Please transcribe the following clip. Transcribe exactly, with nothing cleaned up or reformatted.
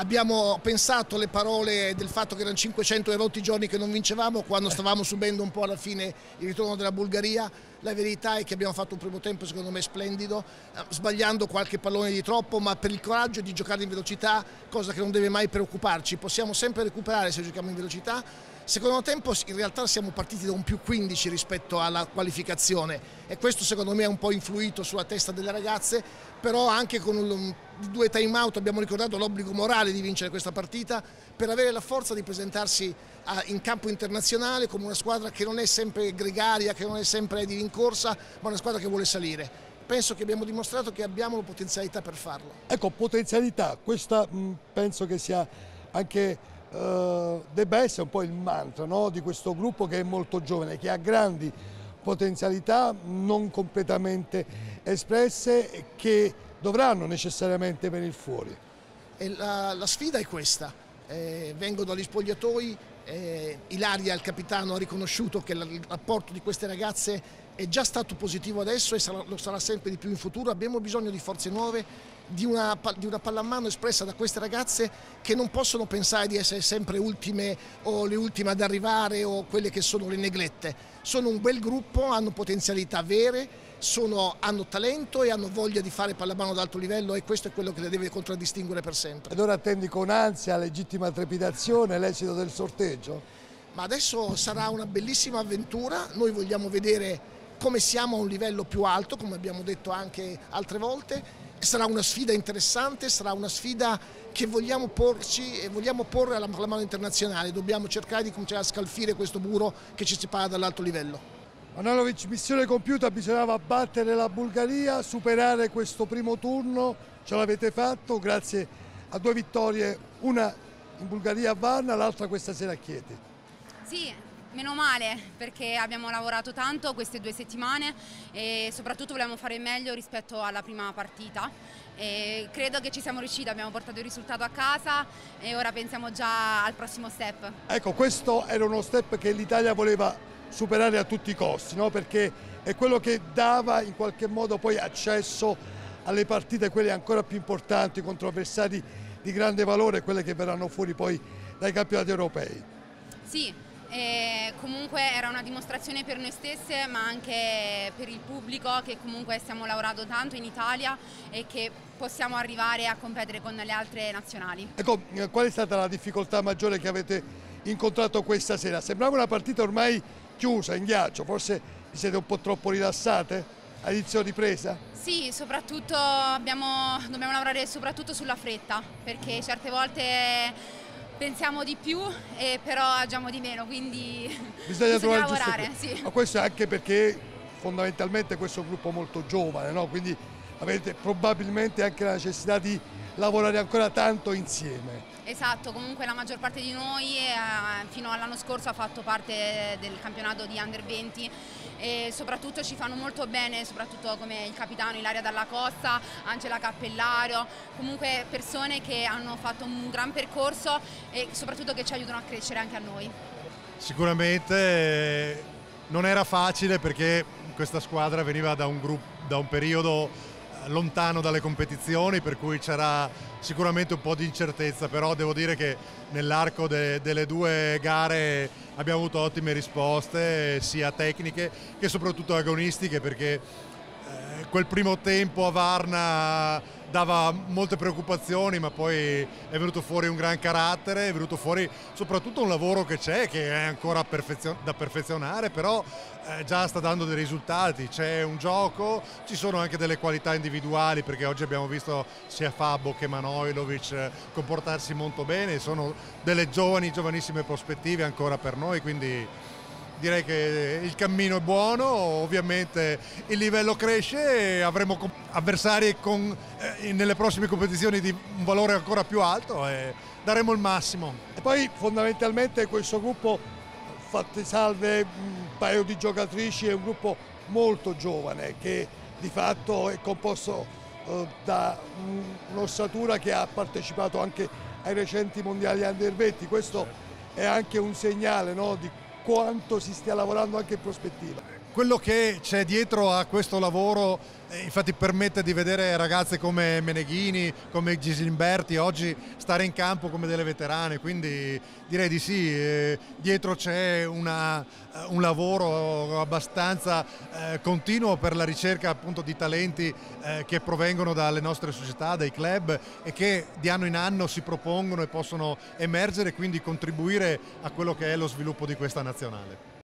abbiamo pensato le parole del fatto che erano cinquecento e rotti giorni che non vincevamo quando stavamo subendo un po' alla fine il ritorno della Bulgaria. La verità è che abbiamo fatto un primo tempo secondo me splendido, sbagliando qualche pallone di troppo, ma per il coraggio di giocare in velocità, cosa che non deve mai preoccuparci. Possiamo sempre recuperare se giochiamo in velocità. Secondo tempo in realtà siamo partiti da un più quindici rispetto alla qualificazione e questo secondo me ha un po' influito sulla testa delle ragazze, però anche con un, due time out abbiamo ricordato l'obbligo morale di vincere questa partita per avere la forza di presentarsi a, in campo internazionale come una squadra che non è sempre gregaria, che non è sempre di rincorsa, ma una squadra che vuole salire. Penso che abbiamo dimostrato che abbiamo la potenzialità per farlo. Ecco, potenzialità, questa mh, penso che sia anche... Uh, debba essere un po' il mantra, no? Di questo gruppo che è molto giovane, che ha grandi potenzialità non completamente espresse e che dovranno necessariamente venire fuori. E la, la sfida è questa, eh, vengo dagli spogliatoi, eh, Ilaria, il capitano, ha riconosciuto che il rapporto di queste ragazze è già stato positivo adesso e sarà, lo sarà sempre di più in futuro. Abbiamo bisogno di forze nuove, di una, di una pallamano espressa da queste ragazze che non possono pensare di essere sempre ultime o le ultime ad arrivare o quelle che sono le neglette. Sono un bel gruppo, hanno potenzialità vere, sono, hanno talento e hanno voglia di fare pallamano ad alto livello e questo è quello che le deve contraddistinguere per sempre. Ed ora attendi con ansia, legittima trepidazione l'esito del sorteggio? Ma adesso sarà una bellissima avventura, noi vogliamo vedere come siamo a un livello più alto, come abbiamo detto anche altre volte. Sarà una sfida interessante, sarà una sfida che vogliamo porci e vogliamo porre alla pallamano internazionale. Dobbiamo cercare di cominciare a scalfire questo muro che ci separa dall'alto livello. Manojlović, missione compiuta, bisognava battere la Bulgaria, superare questo primo turno, ce l'avete fatto grazie a due vittorie, una in Bulgaria a Varna, l'altra questa sera a Chieti. Sì. Meno male, perché abbiamo lavorato tanto queste due settimane e soprattutto volevamo fare meglio rispetto alla prima partita. E credo che ci siamo riusciti, abbiamo portato il risultato a casa e ora pensiamo già al prossimo step. Ecco, questo era uno step che l'Italia voleva superare a tutti i costi, no? Perché è quello che dava in qualche modo poi accesso alle partite, quelle ancora più importanti, contro avversari di grande valore, quelle che verranno fuori poi dai campionati europei. Sì. E comunque era una dimostrazione per noi stesse ma anche per il pubblico che comunque stiamo lavorando tanto in Italia e che possiamo arrivare a competere con le altre nazionali. Ecco, qual è stata la difficoltà maggiore che avete incontrato questa sera? Sembrava una partita ormai chiusa, in ghiaccio, forse vi siete un po' troppo rilassate all'inizio di presa? Sì, soprattutto abbiamo, dobbiamo lavorare soprattutto sulla fretta perché certe volte pensiamo di più e però agiamo di meno, quindi bisogna, bisogna trovare lavorare. Sì. Ma questo è anche perché fondamentalmente questo è un gruppo molto giovane, no? Quindi avete probabilmente anche la necessità di lavorare ancora tanto insieme. Esatto, comunque la maggior parte di noi eh, fino all'anno scorso ha fatto parte del campionato di Under venti e soprattutto ci fanno molto bene, soprattutto come il capitano Ilaria Dalla Costa, Angela Cappellario, comunque persone che hanno fatto un gran percorso e soprattutto che ci aiutano a crescere anche a noi. Sicuramente non era facile perché questa squadra veniva da un, gruppo, da un periodo lontano dalle competizioni, per cui c'era sicuramente un po' di incertezza, però devo dire che nell'arco de, delle due gare abbiamo avuto ottime risposte, sia tecniche che soprattutto agonistiche, perché eh, quel primo tempo a Varna dava molte preoccupazioni, ma poi è venuto fuori un gran carattere, è venuto fuori soprattutto un lavoro che c'è, che è ancora perfezio- da perfezionare, però eh, già sta dando dei risultati, c'è un gioco, ci sono anche delle qualità individuali, perché oggi abbiamo visto sia Fabbo che Manojlović comportarsi molto bene, sono delle giovani, giovanissime prospettive ancora per noi, quindi direi che il cammino è buono, ovviamente il livello cresce e avremo avversari con, eh, nelle prossime competizioni di un valore ancora più alto e daremo il massimo. E poi fondamentalmente questo gruppo, fatte salve un paio di giocatrici, è un gruppo molto giovane che di fatto è composto eh, da un'ossatura che ha partecipato anche ai recenti mondiali Under venti. Questo è anche un segnale, no, di quanto si stia lavorando anche in prospettiva. quello che c'è dietro a questo lavoro eh, infatti permette di vedere ragazze come Meneghini, come Gisimberti oggi stare in campo come delle veterane, quindi direi di sì, eh, dietro c'è una, un lavoro abbastanza eh, continuo per la ricerca appunto di talenti eh, che provengono dalle nostre società, dai club e che di anno in anno si propongono e possono emergere e quindi contribuire a quello che è lo sviluppo di questa nazionale.